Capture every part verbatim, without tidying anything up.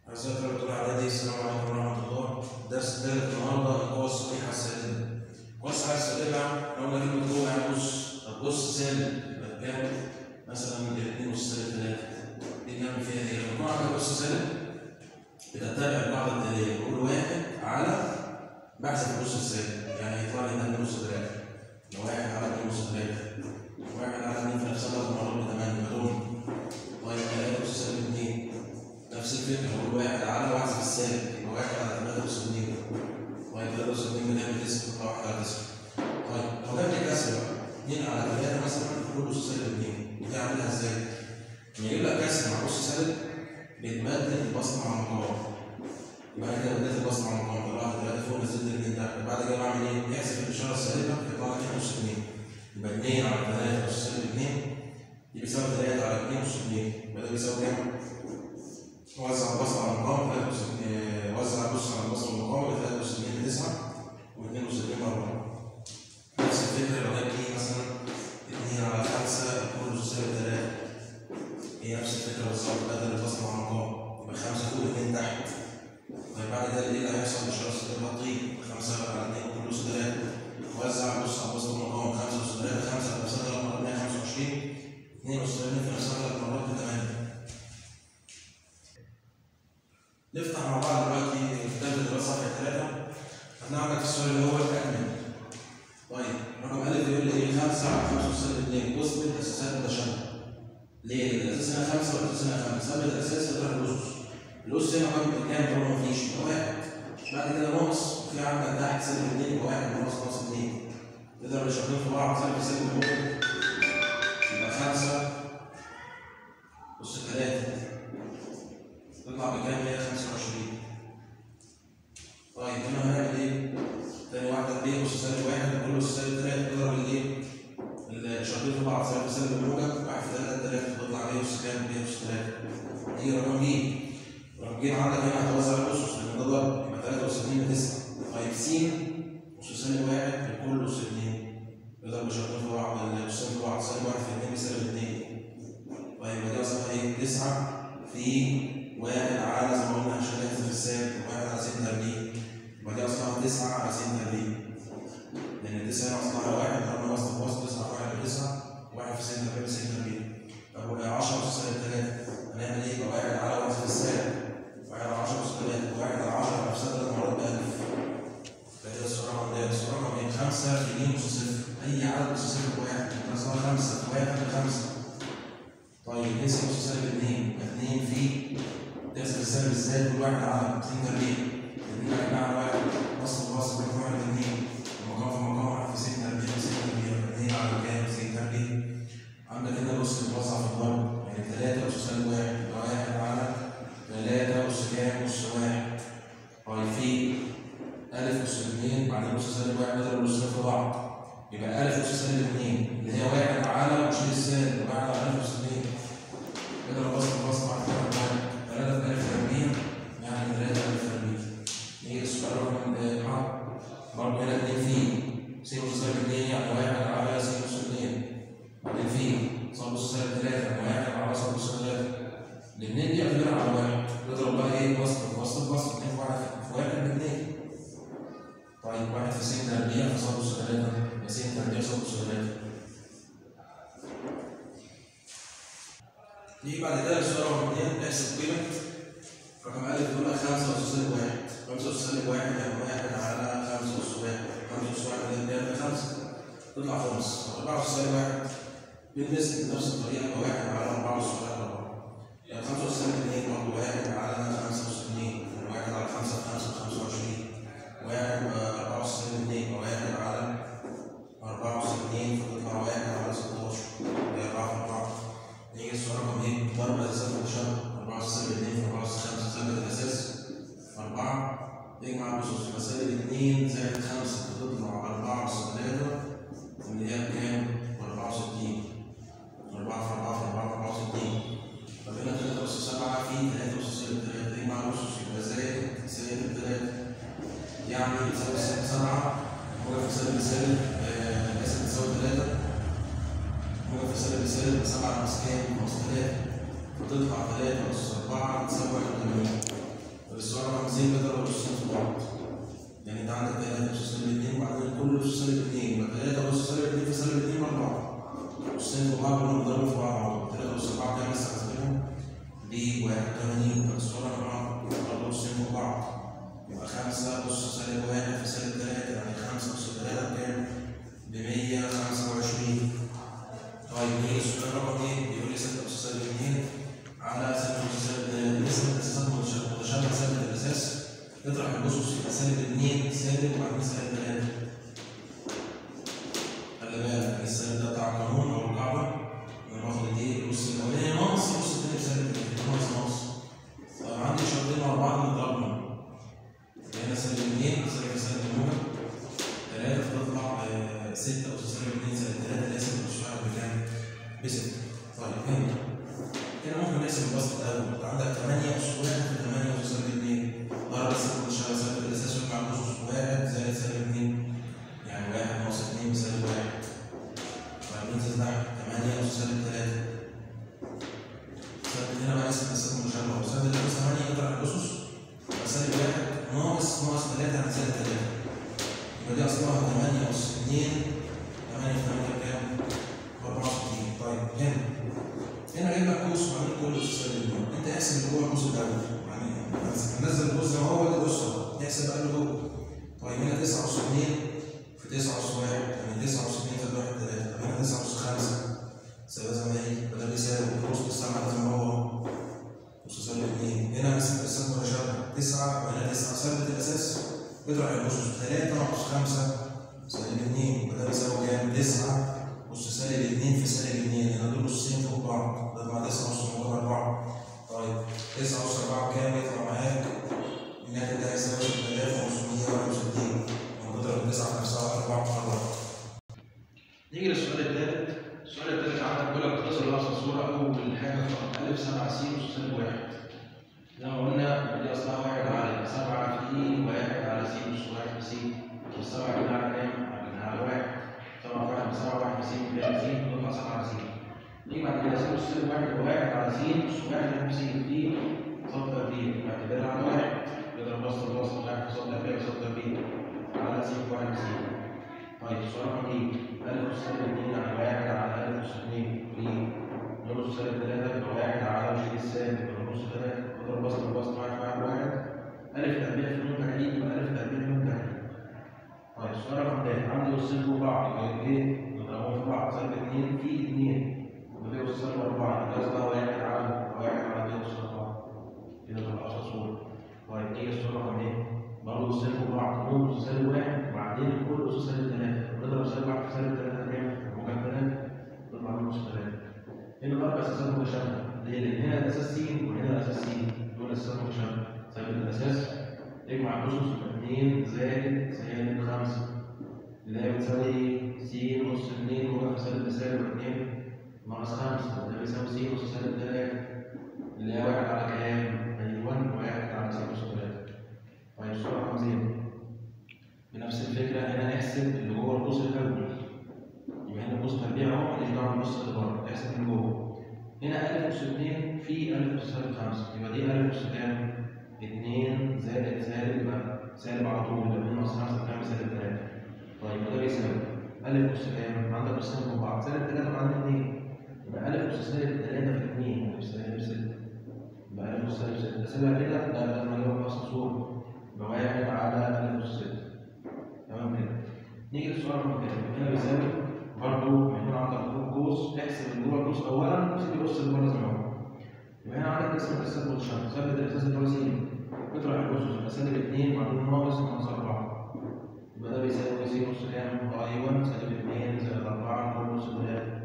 أعزائي طلبة الإعدادي، السلام عليكم ورحمة الله. الدرس الثالث النهارده القوة الصحيحة السالبة. القوة الصحيحة السالبة لو قلنا كلمة قوة يعني بص، طب بص سالب يبقى بكام؟ مثلا اتنين أس سالب تلاتة. دي نعمل فيها إيه؟ لما نكون عندنا بص سالب بتتبع القاعدة التالية، كل واحد على بحذف الأس السالب، يعني هيطلع لي اتنين أس تلاتة. لو واحد على اتنين أس تلاتة، واحد على اتنين في نفس الوقت مرات بتمانية بدون. طيب تلاتة أس سالب اتنين. نفس الفكرة، كل واحد على واحذف السالب يبقى واحد على تلاتة أس اتنين. طيب تلاتة أس اتنين بنعمل تسعة، تطلع واحد على تسعة. طيب لو جاب لي كسر بقى اتنين على تلاتة مثلا كل أس سالب اتنين، دي أعملها إزاي؟ لما يجيب لك كسر مع أس سالب بتبدل البسط مع المقام. يبقى أنا كده بدلت البسط مع المقام، طلعت تلاتة فوق نزلت اتنين تحت، بعد كده بعمل إيه؟ يحسب الإشارة السالبة يطلع لي اتنين أس اتنين. يبقى اتنين على تلاتة أس سالب اتنين دي بيساوي تلاتة على اتنين أس اتنين، يبقى ده بيساوي كام؟ وزع البسط على المقام تلاتة أس اتنين، وزع البسط على البسط والمقام يبقى تلاتة أس اتنين تسعة واتنين أس اتنين أربعة. نفس الفكرة لو جاب لي مثلا اتنين على خمسة كل أس سالب تلاتة، هي نفس الفكرة بالظبط، بدل البسط مع المقام يبقى خمسة فوق اتنين تحت. طيب بعد كده ايه اللي هيحصل؟ الإشارة السالبة هتطير، خمسة على اتنين كل أس تلاتة، وزع البسط على البسط والمقام خمسة أس تلاتة، خمسة في نفسها ثلاث مرات مية وخمسة وعشرين، اتنين أس تلاتة في نفسها ثلاث مرات بتمانية. نفتح مع بعض دلوقتي كتاب الدراسة صفحة ثلاثة، هنعمل في السؤال اللي هو التكمل. طيب رقم ألف بيقول لي إيه؟ خمسة على خمسة أس سالب اتنين، اثبت أساسات متشابهة. ليه؟ الأساس هنا خمسة والأساس هنا خمسة، ثبت الأساس اطرح الأسس. الأس هنا كام كام؟ طبعا مفيش، يبقى واحد. بعد كده ناقص، في عندك تحت سالب اتنين يبقى واحد ناقص ناقص اتنين. نضرب الإشارتين في بعض، سالب سالب موجب يبقى خمسة أس تلاتة. تطلع بكام؟ مية وخمسة وعشرين. طيب هنا هنعمل ايه؟ تاني واحدة ب أس سالب واحد كل أس سالب تلاتة، تضرب الايه؟ الإشارتين في بعض، سالب سالب الموجب، واحد في تلاتة تلاتة، تطلع ب أس كام؟ ب أس تلاتة. نيجي رقم ج. رقم ج عندك هنا هتوزع الأسس لأن ده ضرب، يبقى تلاتة أس اتنين بتسعة. طيب س أس سالب واحد لكل أس اتنين، نضرب الإشارتين في بعض، الأسين في بعض، سالب واحد في اتنين بسالب اتنين. طيب يبقى دي أصلها ايه؟ تسعة في واحد على زي ما قلنا عشان نحذف السالب واحد على س تربيع، يبقى دي اصلها تسعة على س تربيع، لان تسعة هنا اصلها واحد، ضربنا وسط بوسط تسعة واحد بتسعة، واحد في س تربيع بس تربيع. طب وهي عشرة أس سالب تلاتة، هنعمل ايه؟ يبقى واحد على واحد في السالب، واحد على عشرة أس تلاتة، واحد على عشرة نفسها ثلاث مرات بألف. فكده السؤال رقم ده، السؤال رقم ايه؟ خمسة في ج أس صفر، أي عدد أس صفر بواحد، يبقى اصلها خمسة في واحد بخمسة. طيب نقسم أس سالب اتنين، اتنين في تقسم السالب ازاي؟ كل واحد على اتنين تربيع، اتنين تربيع على واحد، وسط بوسط بين واحد واتنين، المقام في مقام واحد في س تربيع في س تربيع، اتنين على كام؟ س تربيع. عندك هنا الأس بتوزع في الضرب، يعني تلاتة أس سالب واحد يبقى واحد على تلاتة أس كام؟ أس واحد. طيب في ألف أس اتنين بعدين أس سالب واحد نضرب الأسين في بعض، يبقى ألف أس سالب اتنين اللي هي واحد على وشيل السالب واحد على ألف أس اتنين. نضرب بسط بسط واحد في واحد، تلاتة في ألف تربيع يعني تلاتة ألف تربيع. نيجي السؤال رقم ح، برضه هنا اتنين في س أس سالب اتنين يعني واحد على س أس اتنين، بعدين في ص أس سالب تلاتة يعني واحد على ص أس تلاتة. الاتنين دي اعتبرها على واحد، نضرب بقى ايه؟ وسط بوسط بوسط، اتنين في واحد في واحد باتنين. طيب واحد في س تربيع في ص أس تلاتة يبقى س تربيع ص أس تلاتة. نيجي بعد كده للسؤال رقم اتنين، نحسب قيمة رقم ألف بيقول لك خمسة أس سالب واحد، خمسة أس سالب واحد يعني واحد على خمسة أس واحد، خمسة أس واحد اللي هي خمسة، تطلع خمس، أربعة أس سالب واحد بالنسبة بنفس الطريقة يبقى واحد على أربعة أس واحد أربعة، يعني خمسة أس سالب اتنين برضه واحد على خمسة أس اتنين، واحد على خمسة في خمسة في خمسة وعشرين، واحد أربعة أس سالب اتنين يبقى واحد على أربعة أس اتنين فتطلع واحد على ستاشر، اللي هي أربعة في أربعة. نيجي السؤال رقم ايه؟ ضرب الأساسات متشابهة، أربعة أس سالب اتنين في أربعة أس خمسة، ثبت الأساس أربعة، يجمع الأسس يبقى سالب اتنين زائد خمسة فتطلع أربعة أس تلاتة اللي هي بكام؟ أربعة وستين. أربعة في أربعة في أربعة في أربعة وستين. طب هنا تلاتة أس سبعة في تلاتة أس سالب تلاتة، يجمع الأسس يبقى زائد سالب تلاتة، يعني تساوي سبعة موجب في سالب سالب آسف تساوي تلاتة موجب في سالب سالب سبعة ناقص كام؟ ناقص تلاتة، فتطلع تلاتة أس أربعة تساوي واحد وتمانين. اتنين، فالصورة مع برضه قوسين فوق بعض. يبقى خمسة أس سالب واحد في سالب تلاتة، يعني خمسة أس تلاتة بكام؟ بمية خمسة وعشرين. طيب نيجي السؤال رقم ايه؟ بيقول لي ستة أس سالب اتنين على ستة أس سالب نسبة الأساسات متشابهة ثابت الأساس. اطرح الأسس يبقى سالب اتنين سالب وبعدين سالب تلاتة. خلي بالك السالب ده بتاع القانون أو القاعدة. أنا باخد دي الأس الأولاني ناقص الأس التاني بسالب اتنين، ناقص ناقص. طيب عندي شرطين مع بعض نضربهم. هنا سالب اتنين سالب سالب موجب تلاتة، فتطلع ستة أس سالب اتنين سالب تلاتة اللي هي ستة أس واحد بكام؟ بستة. طيب هنا هنا ممكن نقسم البسط الأول. أنت عندك تمانية أس واحد في تمانية أس سالب اتنين، ضرب السالب متشابهة ثابت الأساس ويطلع أس واحد زائد سالب اتنين، يعني واحد ناقص اتنين بسالب واحد. طيب ننزل تحت تمانية أس سالب تلاتة. سالب هنا بقى اسم الأساس متشابهة وسالب الأس تمانية يطرح الأسس يبقى سالب واحد ناقص ناقص تلاتة عن سالب تلاتة. يبقى دي أصلها تمانية أس اتنين، تمانية في تمانية بكام؟ أربعة وستين. طيب هنا هنا جايب لك قوس وبعدين كل أس سالب اتنين، أنت احسب اللي جوه القوس الأول، يعني هنزل القوس زي ما هو ادي القوس أهو، احسب بقى اللي جوه. طيب هنا تسعة أس اتنين في تسعة أس واحد، يعني تسعة أس اتنين زائد واحد تلاتة، طب هنا تسعة أس خمسة سالب زي ما هي، فده بيساوي القوس بالسبعة زي ما هو أس سالب اتنين. هنا نسبة الأساس متشابهة تسعة وهنا تسعة، ثابت الأساس اطرح الأسس تلاتة ناقص خمسة سالب اتنين، وده بيساوي كام؟ تسعة أس سالب اتنين في سالب اتنين، هنا دول أسين فوق بعض، ده مع تسعة أس موجب أربعة. طيب تسعة أس أربعة بكام؟ يطلع معاك الناتج ده هيساوي ستة آلاف وخمسمية وواحد وستين، ونضرب التسعة في نفسها أربعة في أربعة. نيجي للسؤال الثالث. السؤال الثالث عندك بيقول لك اختصر لحظة الصورة أول حاجة في رقم ألف سبعة س أس سالب واحد. زي ما قلنا دي أصلها واحد على سبعة في واحد على س أس واحد في س، والسبعة كده على كام؟ على واحد. سبعة في واحد بسبعة، واحد في س بكام؟ س، تطلع سبعة على س. نيجي بعد كده س أس سالب واحد واحد على س أس واحد في س في صاد تربيع، بعتبرها على واحد، يضرب بسط الوسط واحد في صاد تربيع صاد تربيع على س في واحد في س. طيب السؤال رقم ايه؟ ألف أس سالب اتنين على واحد على ألف أس اتنين في نص سالب تلاتة يبقى واحد على وش السالب يبقى نص تلاتة، اضرب بسط الوسط واحد في واحد واحد، ألف تربيع في نون تحديد يبقى ألف تربيع في نون تحديد. طيب السؤال رقم تلاتة عندي أسين فوق بعض يبقى ايه؟ نضربهم في بعض سالب اتنين في اتنين، يبقى دي أس سالب أربعة، يبقى أصلها واحد على واحد على دي أس أربعة. كده تبقى أقصى صورة. طيب إيه السؤال رقم ايه؟ برضه أسين فوق بعض نون أس سالب واحد وبعدين كل أس سالب تلاتة، نضرب سالب واحد في سالب تلاتة كام؟ موجب تلاتة، تطلع من نص تلاتة. هنا الأربع أساسات متشابهة، ليه؟ لأن هنا الأساس س وهنا الأساس س، دول أساسات متشابهة. ثابت الأساس اجمع الأسس يبقى اتنين زائد سالب خمسة، اللي هي بتساوي س أس اتنين موجب في سالب بسالب اتنين ناقص خمسة، وده بيساوي س أس سالب تلاتة، اللي هي واحد على كام؟ أيوه واحد على س أس تلاتة. طيب السؤال رقم زيرو. بنفس الفكرة هنا نحسب اللي جوه القوس الأول. يبقى هنا قوس تربيع اهو ماليش دعوه بالنص اللي بره، احسب اللي جوه. هنا ألف أس اتنين في ألف أس سالب خمسة، يبقى دي ألف أس كام؟ اتنين زائد سالب يبقى سالب على طول، يبقى اتنين ناقص خمسة بكام؟ سالب تلاتة. طيب وده بيساوي ألف أس كام؟ عندك أسين فوق بعض سالب تلاتة وعندك اتنين، يبقى ألف أس سالب تلاتة في اتنين ألف سالب ستة، يبقى ألف أس سالب ستة، أسيبها كده ده لازم أجيبها في أصل صورة، يبقى واحد على ألف أس ستة. تمام كده. نيجي للسؤال رقم كام؟ هنا بيساوي برضه هيكون عندك قوس، احسب اللي جوه القوس اولا وسيب القوس اللي بره زي ما هو. يبقى هنا عندك اسم الاساس متشابه، ثابت الاساس اللي هو س، اطرح الاسس يبقى سالب اتنين وبعدين ناقص ناقص أربعة، يبقى ده بيساوي س أس كام؟ ايوه سالب اتنين زائد أربعة كل أس تلاتة.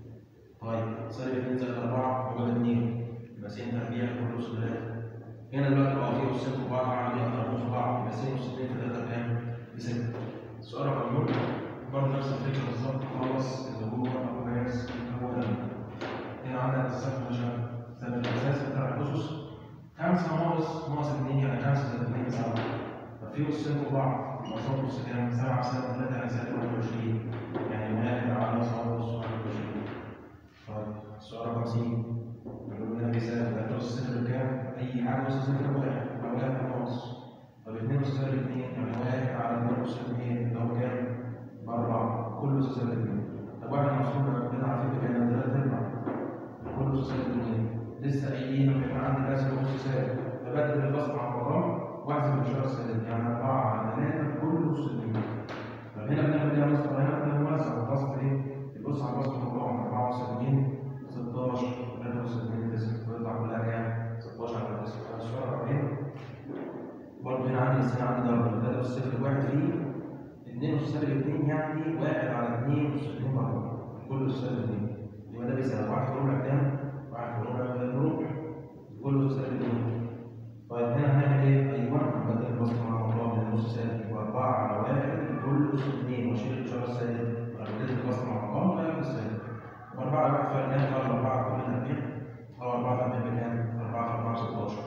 طيب سالب اتنين زائد أربعة موجب اتنين، يبقى س تربيع كل أس تلاتة. هنا دلوقتي بقى في أسين فوق بعض عامل ايه؟ أضربهم في بعض، يبقى س أس اتنين في تلاتة بكام؟ بستة. السؤال رقم نون برضه نفس الفكرة بالظبط خالص اللي هو أبو جاز هو ده. هنا عندك السقف متشابه، ثابت الأساس بتاع الأسس خمسة ناقص ناقص اتنين يعني خمسة زائد اتنين سبعة. طب في أسين فوق بعض مصاب أس كام؟ سبعة في سالب تلاتة يعني سالب واحد وعشرين، يعني واحد على صاد أس واحد وعشرين. طيب السؤال رقم س بيقول لنا بيساوي تلاتة أس صفر بكام؟ أي حاجة أس صفر بواحد يبقى واحد ناقص. طب اتنين أس سالب اتنين يعني واحد على اتنين أس اتنين اللي هو كام؟ بأربعة، كله أس سالب اتنين. طب واحد مصروف ربنا عارفين كام؟ تلات أرباع، كله أس سالب اتنين. لسه قايلين لما يكون عندي كسر أس سالب ببدل البسط مع المقام واحسب الاشاره السالبه، يعني أربعة على ثلاثة كله أس اتنين. طب هنا بنعمل ايه يا مستر؟ هنا بنوزع البسط ايه؟ البص على البسط المقام أربعة أس اتنين ستاشر ثلاثة أس اتنين تسعة، تطلع كلها كام؟ ستاشر على تسعة الاشاره أربعين. برضه هنا عندي بس هنا عندي ضرب ثلاثة أس صفر واحد فيه اتنين أس سالب اتنين، يعني واحد على اتنين أس اتنين مرة كله أس سالب اتنين، يبقى ده بيساوي واحد في ربع كام؟ واحد في ربع ربع كله أس سالب اتنين. طيب هنا هنعمل ايه؟ ايوه هنبدل البسط مع المقام من نص سالب يبقى أربعة على واحد كله أس اتنين واشيل الاشاره السالب، بدلت البسط مع المقام غير السالب. أربعة على واحد فرق كام؟ فرق أربعة كلنا اتنين أو أربعة تربيع بكام؟ أربعة في أربعة ستاشر.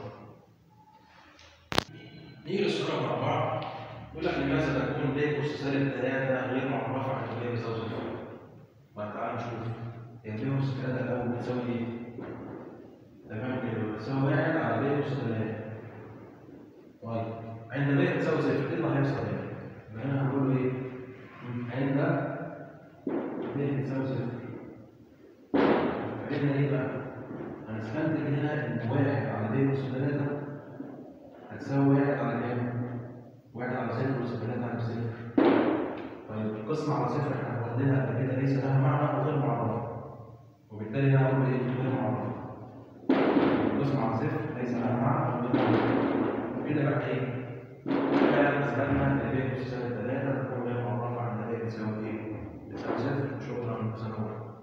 نيجي للصورة مع بعض، يقول لك لماذا تكون ب أس سالب ثلاثة غير معرفة عن ب بيساوي صفر؟ طيب تعالى نشوف هي ب أس ثلاثة الأول بتساوي إيه؟ تمام كده بتساوي واحد على ب أس ثلاثة. طيب عند ب بتساوي صفر إيه اللي هيحصل هنا؟ يبقى هنا هنقول له إيه؟ عند ب بتساوي صفر. فعندنا إيه بقى؟ هنستنتج هنا إن واحد على ب أس ثلاثة هتساوي واحد على كام؟ واحد على صفر أس ثلاثة على صفر. طيب القسمة على صفر احنا واخدينها قبل كده ليس لها معنى وغير معرفة، وبالتالي هنا هقول ايه؟ غير معرفة. القسمة على صفر ليس لها معنى وغير معرفة. وكده بقى ايه؟ فعلا مسألنا ان ب أس سالب ثلاثة تكون غير معرفة عند ب بتساوي ايه؟ بتساوي صفر. شكرا سنة